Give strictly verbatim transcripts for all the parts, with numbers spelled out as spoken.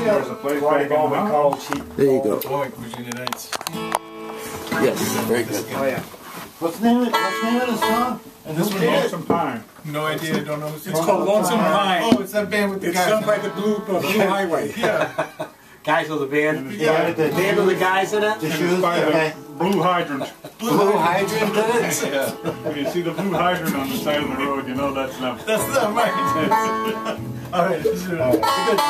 There's a place Ronnie back in Bowman the called mountains. cheap. There you go. Boy, Virginia Nights. Yes, very good. Oh yeah. What's the name of it? What's the name of the song? And this one, Lonesome Pine. no idea, don't know who's It's called Lonesome Pine. Oh, it's that band with the It's guys. sung by the Blue, uh, Blue Highway. Yeah. Guys with the band. Yeah. The, Band with the guys in it. the And shoes. it's by Okay. the blue hydrant. Blue hydrant in it. Yeah. If you see the blue hydrant on the side of the road, you know that's them. That's not right. All right, let's do it. It's a good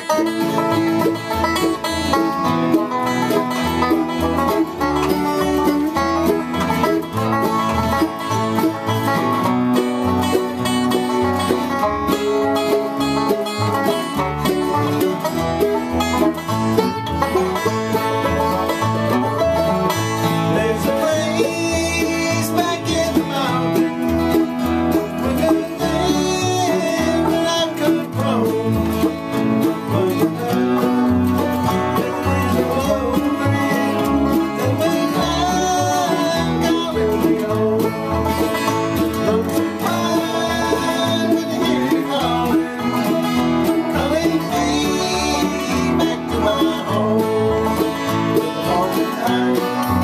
There's a place back in the mountains where the land that I could grow. But the wind blowing, the way I'm going home. Lonesome pine, when you hear me calling, calling me back to my home. All the time.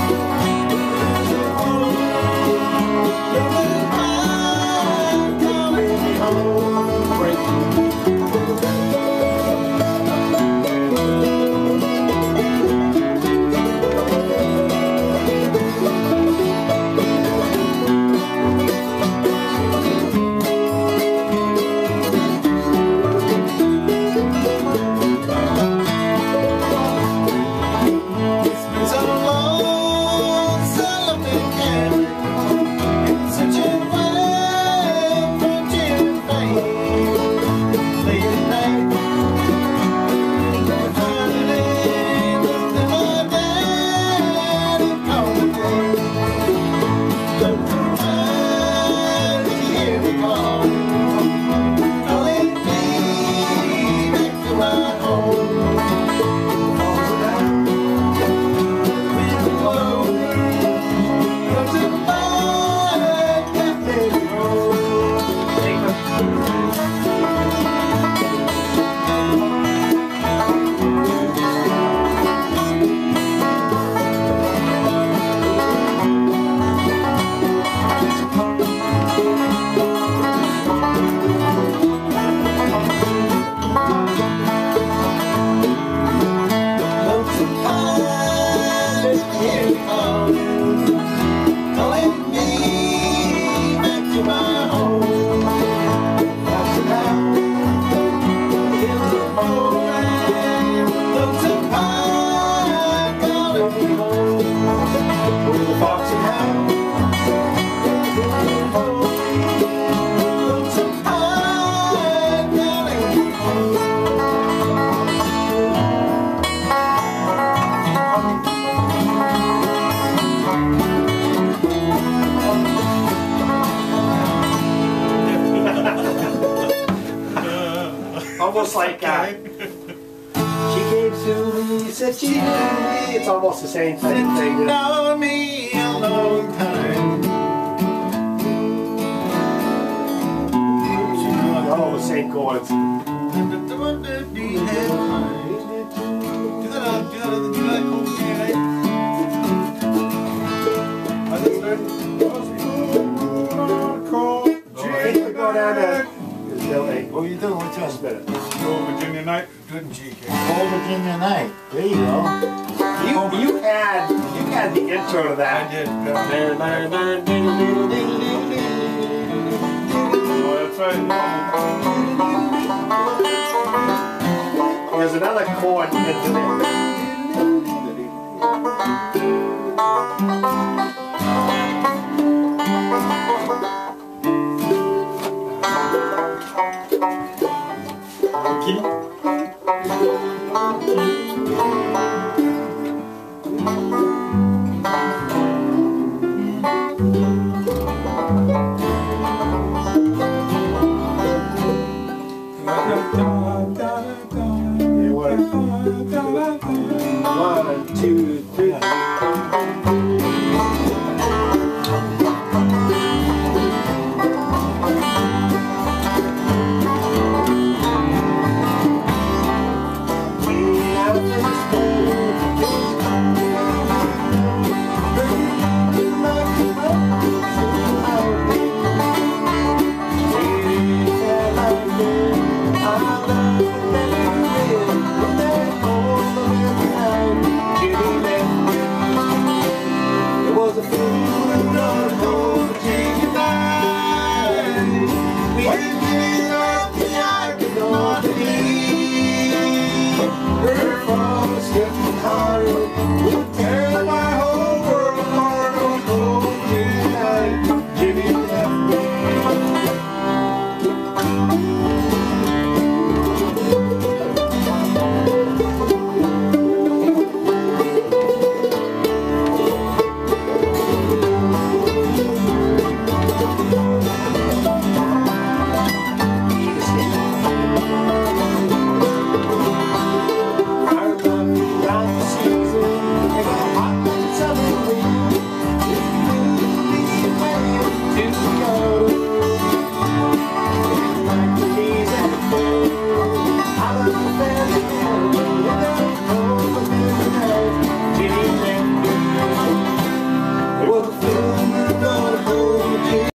It's been so long since I've been caring. It's such a way for Jim Late at night, finally looked at my dad and called me. Lonesome pine, did you hear me call? Calling me back to my home. Almost like uh, she gave to me, said she knew me. It's almost the same type of thing. Know me a long time. All the same chords. Do that, uh, do that, do that cool Virginia Night. How's that start? I think we go down to Dewey. What are you doing? What's Just a minute. Old Virginia Night. Good G K. Old Virginia Night. There you go. You you had you had the intro to I that. did. Uh, Oh, that's right. There's another chord into there. Key.